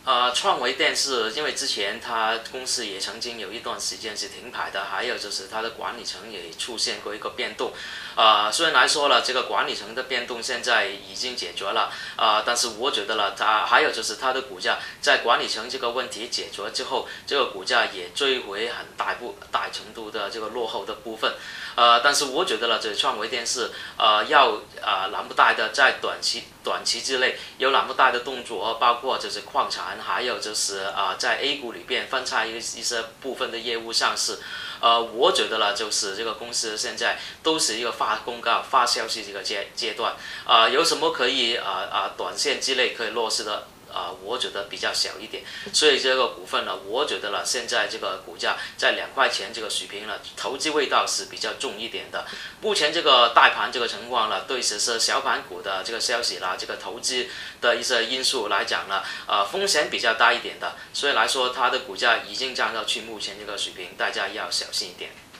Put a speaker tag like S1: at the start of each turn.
S1: 创维电视，因为之前它公司也曾经有一段时间是停牌的，还有就是它的管理层也出现过一个变动。虽然来说了，这个管理层的变动现在已经解决了，但是我觉得了，还有就是它的股价在管理层这个问题解决之后，这个股价也追回很大程度的这个落后的部分。但是我觉得了，这创维电视要那么大的在短期之内有那么大的动作，包括就是矿产，还有就是在 A 股里边分拆一些部分的业务上市。我觉得了，就是这个公司现在都是一个发公告、发消息这个阶段，有什么可以短线之内可以落实的？我觉得比较小一点，所以这个股份呢，我觉得了，现在这个股价在2块钱这个水平呢，投机味道是比较重一点的。目前这个大盘这个情况呢，对是小盘股的这个消息啦，这个投资的一些因素来讲呢，风险比较大一点的，所以来说它的股价已经降到去目前这个水平，大家要小心一点。